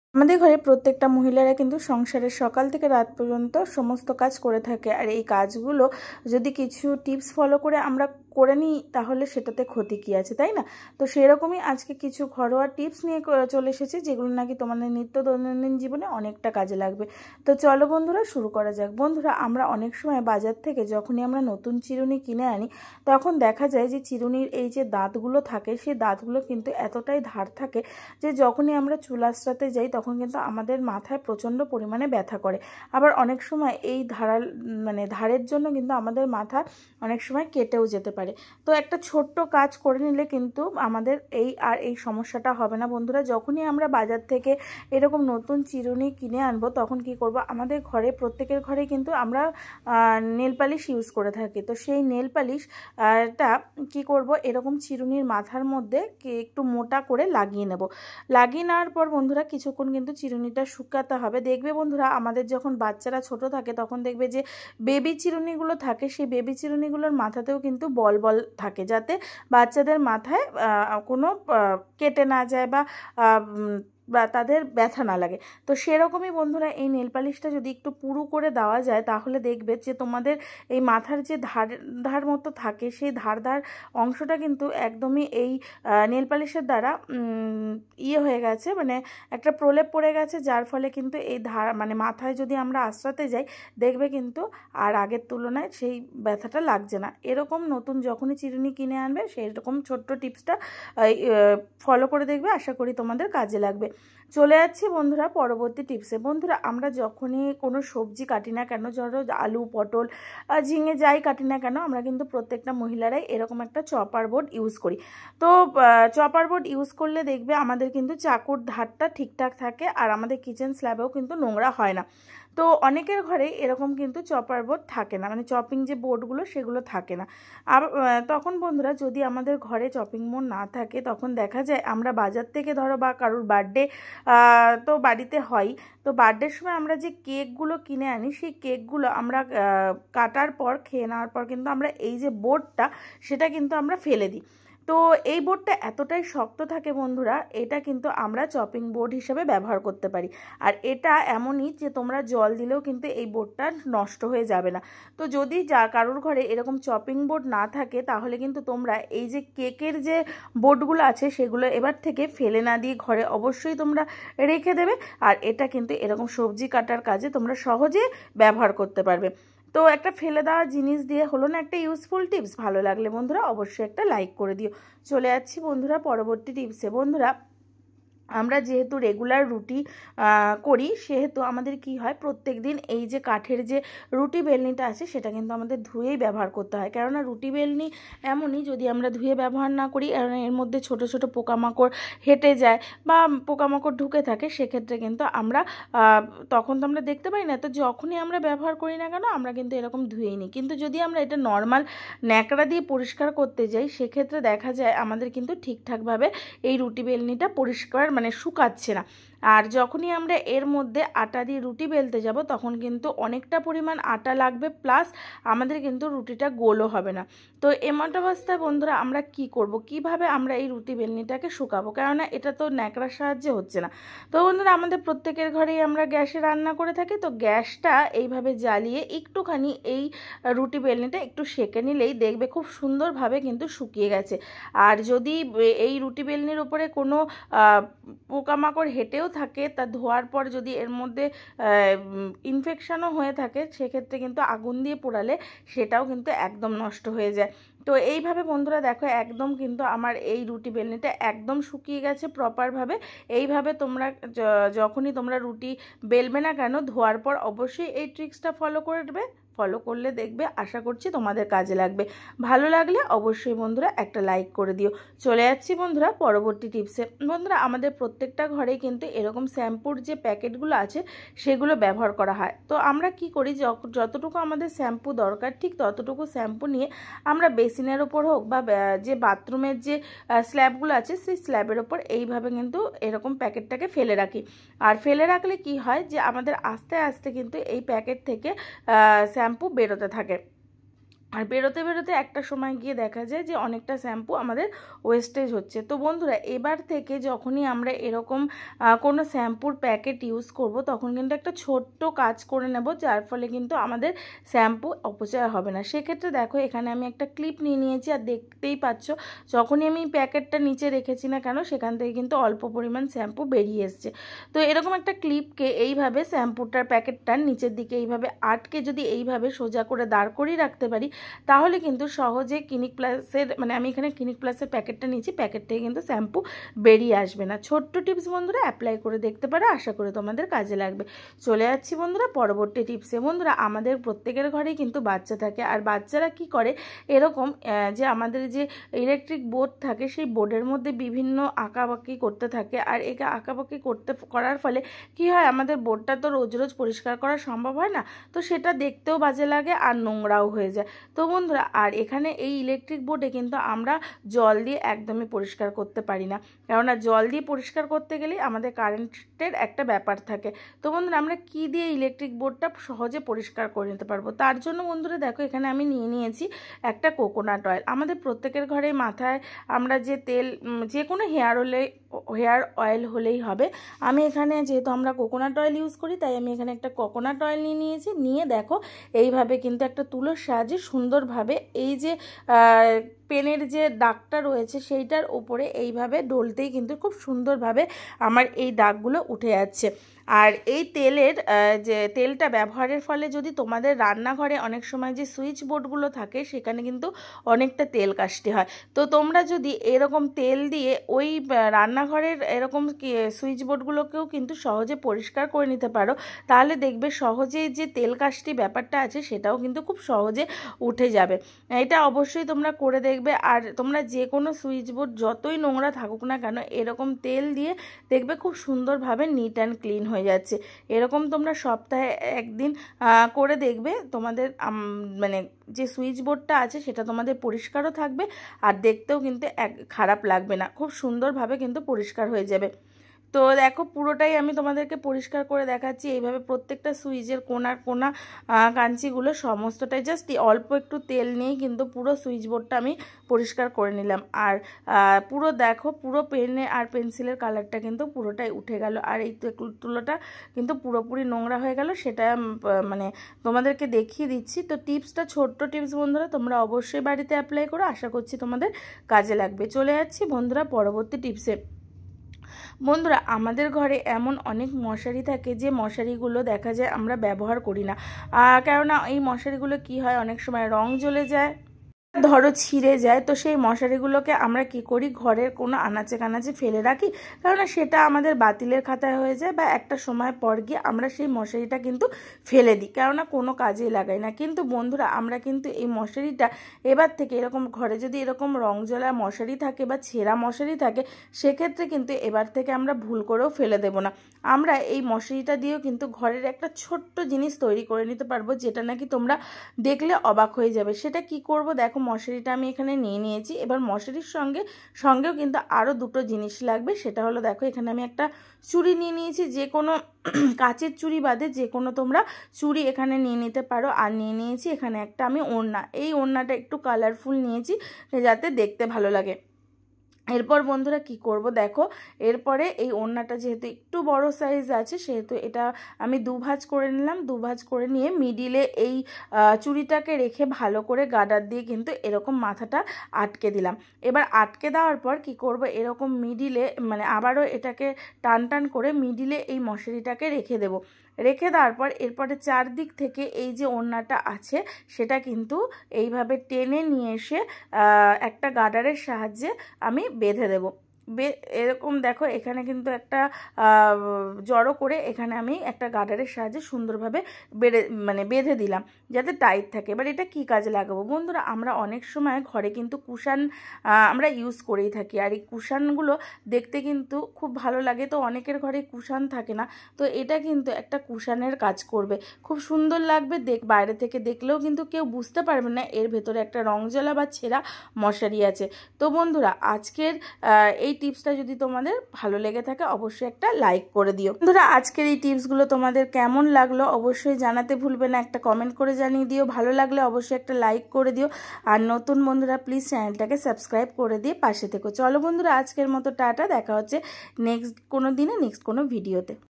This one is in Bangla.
আমাদের ঘরে প্রত্যেকটা মহিলারা কিন্তু সংসারের সকাল থেকে রাত পর্যন্ত সমস্ত কাজ করে থাকে। আর এই কাজগুলো যদি কিছু টিপস ফলো করে আমরা করে নিই তাহলে সেটাতে ক্ষতি কী আছে, তাই না? তো সেরকমই আজকে কিছু ঘরোয়া টিপস নিয়ে চলে এসেছি, যেগুলো নাকি তোমাদের নিত্য দৈনন্দিন জীবনে অনেকটা কাজে লাগবে। তো চলো বন্ধুরা শুরু করা যাক। বন্ধুরা, আমরা অনেক সময় বাজার থেকে যখনই আমরা নতুন চিরুনি কিনে আনি তখন দেখা যায় যে চিরুনির এই যে দাঁতগুলো থাকে সেই দাঁতগুলো কিন্তু এতটাই ধার থাকে যে যখনই আমরা চুল আঁচড়াতে যাই তখন কিন্তু আমাদের মাথায় প্রচণ্ড পরিমাণে ব্যথা করে। আবার অনেক সময় এই ধারের জন্য কিন্তু আমাদের মাথা অনেক সময় কেটেও যেতে পারে। তো একটা ছোট্ট কাজ করে নিলে কিন্তু আমাদের এই সমস্যাটা হবে না। বন্ধুরা, যখনই আমরা বাজার থেকে এরকম নতুন চিরুনি কিনে আনবো তখন কি করব, আমাদের ঘরে প্রত্যেকের ঘরে কিন্তু আমরা নেল পালিশ ইউজ করে থাকি। তো সেই নেল পালিশটা কি করব, এরকম চিরুনির মাথার মধ্যে একটু মোটা করে লাগিয়ে নেব। লাগিয়ে নেওয়ার পর বন্ধুরা কিছুক্ষণ কিন্তু চিরুনিটা শুকাতে হবে। দেখবে বন্ধুরা, আমাদের যখন বাচ্চারা ছোট থাকে তখন দেখবে যে বেবি চিরুনিগুলো থাকে, সেই বেবি চিরুনিগুলোর মাথাতেও কিন্তু বল বল থাকে, যাতে বাচ্চাদের মাথায় কোনো কেটে না যায় বা তাদের ব্যথা না লাগে। তো সেরকমই বন্ধুরা, এই নেল পালিশটা যদি একটু পুরু করে দেওয়া যায় তাহলে দেখবে যে তোমাদের এই মাথার যে ধার মতো থাকে সেই ধার অংশটা কিন্তু একদমই এই নেল পালিশের দ্বারা হয়ে গেছে, মানে একটা প্রলেপ পড়ে গেছে, যার ফলে কিন্তু এই মাথায় যদি আমরা আঁচড়াতে যাই দেখবে কিন্তু আর আগের তুলনায় সেই ব্যথাটা লাগছে না। এরকম নতুন যখনই চিরুনি কিনে আনবে সেই রকম ছোট্ট টিপসটা ফলো করে দেখবে, আশা করি তোমাদের কাজে লাগবে। চলে যাচ্ছি বন্ধুরা পরবর্তী টিপসে। বন্ধুরা, আমরা যখনই কোনো সবজি কাটি না কেন, ধরো আলু, পটল, ঝিঙে যাই কাটি না কেন, আমরা কিন্তু প্রত্যেকটা মহিলারাই এরকম একটা চপার বোর্ড ইউজ করি। তো চপার বোর্ড ইউজ করলে দেখবে আমাদের কিন্তু চাকুর ধারটা ঠিকঠাক থাকে আর আমাদের কিচেন স্ল্যাবেও কিন্তু নোংরা হয় না। তো অনেকের ঘরে এরকম কিন্তু চপার বোর্ড থাকে না, মানে চপিং যে বোর্ডগুলো সেগুলো থাকে না। আর তখন বন্ধুরা, যদি আমাদের ঘরে চপিং বোর্ড না থাকে তখন দেখা যায় আমরা বাজার থেকে ধরো বা কারোর বার্থডে তো বাড়িতে হয়, তো বার্থডের সময় আমরা যে কেকগুলো কিনে আনি সেই কেকগুলো আমরা কাটার পর খেয়ে নেওয়ার পর কিন্তু আমরা এই যে বোর্ডটা সেটা কিন্তু আমরা ফেলে দিই। তো এই বোর্ডটা এতটাই শক্ত থাকে বন্ধুরা, এটা কিন্তু আমরা চপিং বোর্ড হিসেবে ব্যবহার করতে পারি। আর এটা এমনই যে তোমরা জল দিলেও কিন্তু এই বোর্ডটা নষ্ট হয়ে যাবে না। তো যদি কারোর ঘরে এরকম চপিং বোর্ড না থাকে তাহলে কিন্তু তোমরা এই যে কেকের যে বোর্ডগুলো আছে সেগুলো এবার থেকে ফেলে না দিয়ে ঘরে অবশ্যই তোমরা রেখে দেবে। আর এটা কিন্তু এরকম সবজি কাটার কাজে তোমরা সহজে ব্যবহার করতে পারবে। তো একটা ফেলে দেওয়া জিনিস দিয়ে হলো না একটা ইউজফুল টিপস। ভালো লাগলে বন্ধুরা অবশ্যই একটা লাইক করে দিও। চলে যাচ্ছি বন্ধুরা পরবর্তী টিপসে। বন্ধুরা, আমরা যেহেতু রেগুলার রুটি করি সেহেতু আমাদের কি হয়, প্রত্যেক দিন এই যে কাঠের যে রুটি বেলনিটা আছে সেটা কিন্তু আমাদের ধুয়েই ব্যবহার করতে হয়। কেননা রুটি বেলনি এমনই, যদি আমরা ধুয়ে ব্যবহার না করি এর মধ্যে ছোট ছোট পোকামাকড় হেঁটে যায় বা পোকামাকড় ঢুকে থাকে, সেক্ষেত্রে কিন্তু আমরা তখন তো আমরা দেখতে পাই না। তো যখনই আমরা ব্যবহার করি না কেন আমরা কিন্তু এরকম ধুয়েই নিই। কিন্তু যদি আমরা এটা নর্মাল ন্যাকড়া দিয়ে পরিষ্কার করতে যাই সেক্ষেত্রে দেখা যায় আমাদের কিন্তু ঠিকঠাকভাবে এই রুটি বেলনিটা পরিষ্কার শুকাচ্ছে না। আর যখনই আমরা এর মধ্যে আটা দিয়ে রুটি বেলতে যাব তখন কিন্তু অনেকটা পরিমাণ আটা লাগবে, প্লাস আমাদের কিন্তু রুটিটা গোলও হবে না। তো এমন অবস্থায় বন্ধুরা আমরা কি করব, কিভাবে আমরা এই রুটি বেলনিটাকে শুকাবো, কেননা এটা তো ন্যাকড়ার সাহায্যে হচ্ছে না। তো বন্ধুরা, আমাদের প্রত্যেকের ঘরেই আমরা গ্যাসে রান্না করে থাকি। তো গ্যাসটা এইভাবে জ্বালিয়ে একটুখানি এই রুটি বেলনিটা একটু সেঁকে নিলেই দেখবে খুব সুন্দরভাবে কিন্তু শুকিয়ে গেছে। আর যদি এই রুটি বেলনির উপরে কোনো পোকামাকড় হেঁটেও থাকে, তা ধোয়ার পর যদি এর মধ্যে ইনফেকশনও হয়ে থাকে সেক্ষেত্রে কিন্তু আগুন দিয়ে পোড়ালে সেটাও কিন্তু একদম নষ্ট হয়ে যায়। তো এইভাবে বন্ধুরা দেখো একদম কিন্তু আমার এই রুটি বেলনিটা একদম শুকিয়ে গেছে প্রপারভাবে। এইভাবে তোমরা যখনই তোমরা রুটি বেলবে না কেন ধোয়ার পর অবশ্যই এই ট্রিক্সটা ফলো করবে। ফলো করলে দেখবে, আশা করছি তোমাদের কাজে লাগবে। ভালো লাগলে অবশ্যই বন্ধুরা একটা লাইক করে দিও। চলে যাচ্ছি বন্ধুরা পরবর্তী টিপসে। বন্ধুরা, আমাদের প্রত্যেকটা ঘরেই কিন্তু এরকম শ্যাম্পুর যে প্যাকেটগুলো আছে সেগুলো ব্যবহার করা হয়। তো আমরা কি করি, যতটুকু আমাদের শ্যাম্পু দরকার ঠিক ততটুকু শ্যাম্পু নিয়ে আমরা বেসিনের ওপর হোক বা যে বাথরুমের যে স্ল্যাবগুলো আছে সেই স্ল্যাবের ওপর এইভাবে কিন্তু এরকম প্যাকেটটাকে ফেলে রাখি। আর ফেলে রাখলে কি হয় যে আমাদের আস্তে আস্তে কিন্তু এই প্যাকেট থেকে শ্যাম্পু বেরোতে থাকে। আর বেরোতে বেরোতে একটা সময় গিয়ে দেখা যায় যে অনেকটা শ্যাম্পু আমাদের ওয়েস্টেজ হচ্ছে। তো বন্ধুরা এবার থেকে যখনই আমরা এরকম কোনো শ্যাম্পুর প্যাকেট ইউজ করব তখন কিন্তু একটা ছোট্ট কাজ করে নেব, যার ফলে কিন্তু আমাদের শ্যাম্পু অপচয় হবে না। সেক্ষেত্রে দেখো এখানে আমি একটা ক্লিপ নিয়ে নিয়েছি, আর দেখতেই পাচ্ছ যখনই আমি প্যাকেটটা নিচে রেখেছি না কেন সেখান থেকে কিন্তু অল্প পরিমাণ শ্যাম্পু বেরিয়ে এসছে। তো এরকম একটা ক্লিপকে এইভাবে শ্যাম্পুটার প্যাকেটটার নিচের দিকে এইভাবে আটকে যদি এইভাবে সোজা করে দাঁড় করিয়ে রাখতে পারি তাহলে কিন্তু সহজে ক্লিনিক প্লাসের আমি এখানে ক্লিনিক প্লাসের প্যাকেটটা নিয়েছি, প্যাকেট থেকে কিন্তু শ্যাম্পু বেরিয়ে আসবে না। ছোট্ট টিপস বন্ধুরা অ্যাপ্লাই করে দেখতে পারো, আশা করি তোমাদের কাজে লাগবে। চলে যাচ্ছি বন্ধুরা পরবর্তী টিপসে। বন্ধুরা আমাদের প্রত্যেকের ঘরেই কিন্তু বাচ্চা থাকে, আর বাচ্চারা কি করে এরকম যে আমাদের যে ইলেকট্রিক বোর্ড থাকে সেই বোর্ডের মধ্যে বিভিন্ন আঁকাবাঁকি করতে থাকে, আর এই আঁকাবাঁকি করার ফলে কি হয় আমাদের বোর্ডটা তো রোজ রোজ পরিষ্কার করা সম্ভব হয় না, তো সেটা দেখতেও বাজে লাগে আর নোংরাও হয়ে যায়। তো বন্ধুরা আর এখানে এই ইলেকট্রিক বোর্ডে কিন্তু আমরা জল দিয়ে একদমই পরিষ্কার করতে পারি না, কেননা জল দিয়ে পরিষ্কার করতে গেলে আমাদের কারেন্টের একটা ব্যাপার থাকে। তো বন্ধুরা আমরা কি দিয়ে ইলেকট্রিক বোর্ডটা সহজে পরিষ্কার করে নিতে পারবো, তার জন্য বন্ধুরা দেখো এখানে আমি নিয়ে নিয়েছি একটা কোকোনাট অয়েল। আমাদের প্রত্যেকের ঘরে মাথায় আমরা যে তেল যে কোনো হেয়ার অয়েল হলেই হবে। আমি এখানে যেহেতু আমরা কোকোনাট অয়েল ইউজ করি তাই আমি এখানে একটা কোকোনাট অয়েল নিয়ে নিয়েছি। নিয়ে দেখো এইভাবে কিন্তু একটা তুলোর সাহায্যে সুন্দরভাবে এই যে পেনের যে দাগটা রয়েছে সেইটার উপরে এইভাবে ডলতেই কিন্তু খুব সুন্দরভাবে আমার এই দাগগুলো উঠে যাচ্ছে। আর এই যে তেলটা ব্যবহারের ফলে যদি তোমাদের রান্নাঘরে অনেক সময় যে সুইচ বোর্ডগুলো থাকে সেখানে কিন্তু অনেকটা তেল কাশতে হয়, তো তোমরা যদি এরকম তেল দিয়ে ওই রান্নাঘরের এরকম সুইচ বোর্ডগুলোকেও কিন্তু সহজে পরিষ্কার করে নিতে পারো, তাহলে দেখবে সহজেই যে তেল কাশটি ব্যাপারটা আছে সেটাও কিন্তু খুব সহজে উঠে যাবে। এটা অবশ্যই তোমরা করে দেখবে। আর তোমরা যে কোনো সুইচ বোর্ড যতই নোংরা থাকুক না কেন এরকম তেল দিয়ে দেখবে খুব সুন্দরভাবে নিট অ্যান্ড ক্লিন হয়ে যাচ্ছে। এরকম তোমরা সপ্তাহে একদিন করে দেখবে, তোমাদের যে সুইচ বোর্ডটা আছে সেটা তোমাদের পরিষ্কারও থাকবে আর দেখতেও কিন্তু খারাপ লাগবে না, খুব সুন্দরভাবে কিন্তু পরিষ্কার হয়ে যাবে। তো দেখো পুরোটাই আমি তোমাদেরকে পরিষ্কার করে দেখাচ্ছি। এইভাবে প্রত্যেকটা সুইচের কোনা কাঞ্চিগুলো সমস্তটাই জাস্ট অল্প একটু তেল নিয়েই কিন্তু পুরো সুইচ বোর্ডটা আমি পরিষ্কার করে নিলাম। আর পুরো দেখো পুরো পেনে আর পেন্সিলের কালারটা কিন্তু পুরোটাই উঠে গেল, আর এই তুলোটা কিন্তু পুরোপুরি নোংরা হয়ে গেল, সেটা তোমাদেরকে দেখিয়ে দিচ্ছি। তো টিপসটা ছোট্ট টিপস বন্ধুরা, তোমরা অবশ্যই বাড়িতে অ্যাপ্লাই করো, আশা করছি তোমাদের কাজে লাগবে। চলে যাচ্ছি বন্ধুরা পরবর্তী টিপসে। বন্ধুরা আমাদের ঘরে এমন অনেক মশারি থাকে যে মশারিগুলো দেখা যায় আমরা ব্যবহার করি না, কেননা এই মশারিগুলো কি হয় অনেক সময় রং জ্বলে যায়, ধরো ছিঁড়ে যায়। তো সেই মশারিগুলোকে আমরা কি করি ঘরের কোনো আনাচে কানাচে ফেলে রাখি, কেননা সেটা আমাদের বাতিলের খাতায় হয়ে যায়, বা একটা সময় পর গিয়ে আমরা সেই মশারিটা কিন্তু ফেলে দিই, কেননা কোনো কাজেই লাগাই না। কিন্তু বন্ধুরা আমরা কিন্তু এই মশারিটা এবার থেকে এরকম ঘরে যদি এরকম রং জ্বলা মশারি থাকে বা ছেঁড়া মশারি থাকে সেক্ষেত্রে কিন্তু এবার থেকে আমরা ভুল করেও ফেলে দেব না। আমরা এই মশারিটা দিয়েও কিন্তু ঘরের একটা ছোট্ট জিনিস তৈরি করে নিতে পারবো, যেটা নাকি তোমরা দেখলে অবাক হয়ে যাবে। সেটা কি করব দেখো, মশারিটা আমি এখানে নিয়ে নিয়েছি। এবার মশারির সঙ্গেও কিন্তু আরও দুটো জিনিস লাগবে, সেটা হলো দেখো এখানে আমি একটা চুড়ি নিয়ে নিয়েছি, যে কোনো কাচের চুড়ি বাদে যে কোনো তোমরা চুড়ি এখানে নিয়ে নিতে পারো। আর নিয়ে নিয়েছি এখানে একটা আমি ওড়না, এই ওড়নাটা একটু কালারফুল নিয়েছি যাতে দেখতে ভালো লাগে। এরপর বন্ধুরা কি করব দেখো, এরপরে এই ওড়নাটা যেহেতু একটু বড় সাইজ আছে সেহেতু এটা আমি দুভাঁজ করে নিলাম। দুভাঁজ করে নিয়ে মিডিলে এই চুড়িটাকে রেখে ভালো করে গার্ডার দিয়ে কিন্তু এরকম মাথাটা আটকে দিলাম। এবার আটকে দেওয়ার পর কি করব, এরকম মিডিলে আবারও এটাকে টান করে মিডিলে এই মশারিটাকে রেখে দেব। রেখে দেওয়ার পর এরপরে চারদিক থেকে এই যে ওড়নাটা আছে সেটা কিন্তু এইভাবে টেনে নিয়ে এসে একটা গার্ডারের সাহায্যে আমি বেঁধে দেব। এরকম দেখো এখানে কিন্তু একটা জড়ো করে এখানে আমি একটা গার্ডারের সাহায্যে সুন্দরভাবে বেঁধে দিলাম যাতে টাইট থাকে। এবার এটা কি কাজে লাগাবো বন্ধুরা, আমরা অনেক সময় ঘরে কিন্তু কুশান আমরা ইউজ করেই থাকি, আর এই কুশানগুলো দেখতে কিন্তু খুব ভালো লাগে। তো অনেকের ঘরে কুশান থাকে না, তো এটা কিন্তু একটা কুশানের কাজ করবে, খুব সুন্দর লাগবে। বাইরে থেকে দেখলেও কিন্তু কেউ বুঝতে পারবে না এর ভেতরে একটা রং জ্বলা বা ছেঁড়া মশারি আছে। তো বন্ধুরা আজকের এই টিপসটা যদি তোমাদের ভালো লেগে থাকে অবশ্যই একটা লাইক করে দিও। বন্ধুরা আজকের এই টিপসগুলো তোমাদের কেমন লাগলো অবশ্যই জানাতে ভুলবে না, একটা কমেন্ট করে জানিয়ে দিও। ভালো লাগলে অবশ্যই একটা লাইক করে দিও, আর নতুন বন্ধুরা প্লিজ চ্যানেলটাকে সাবস্ক্রাইব করে দিয়ে পাশে থেকো। চলো বন্ধুরা আজকের মতো টাটা, দেখা হচ্ছে নেক্সট কোনো দিনে নেক্সট কোনো ভিডিওতে।